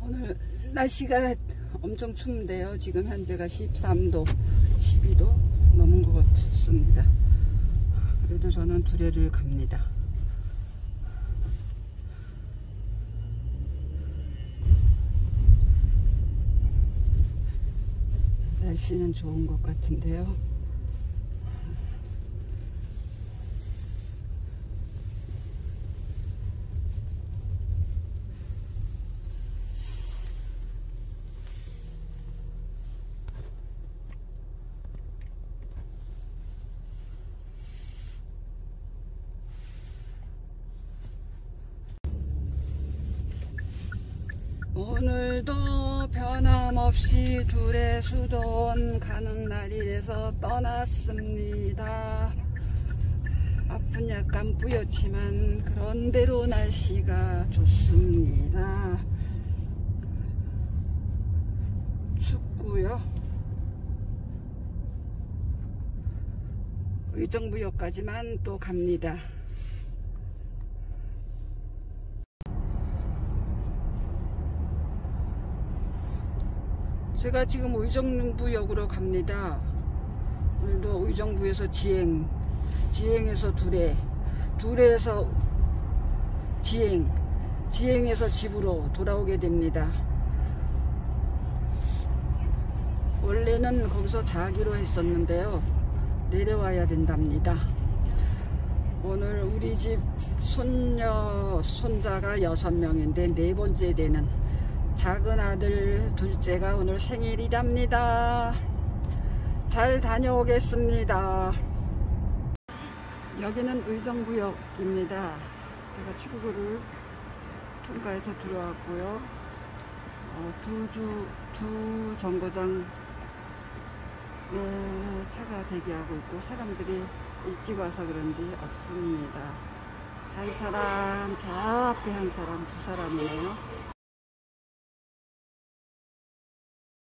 오늘 날씨가 엄청 춥는데요. 지금 현재가 13도, 12도 넘은 것 같습니다. 그래도 저는 두레를 갑니다. 날씨는 좋은 것 같은데요. 오늘도 변함없이 두레 수도원 가는 날이라서 떠났습니다. 앞은 약간 뿌옇지만 그런대로 날씨가 좋습니다. 춥고요. 의정부역까지만 또 갑니다. 제가 지금 의정부역으로 갑니다. 오늘도 의정부에서 지행에서 두레, 두레에서 지행에서 집으로 돌아오게 됩니다. 원래는 거기서 자기로 했었는데요. 내려와야 된답니다. 오늘 우리 집 손자가 6명인데 4번째 되는 작은 아들 둘째가 오늘 생일이랍니다. 잘 다녀오겠습니다. 여기는 의정부역입니다. 제가 출구를 통과해서 들어왔고요. 두 정거장에 차가 대기하고 있고 사람들이 일찍 와서 그런지 없습니다. 한 사람, 저 앞에 한 사람, 두 사람이네요.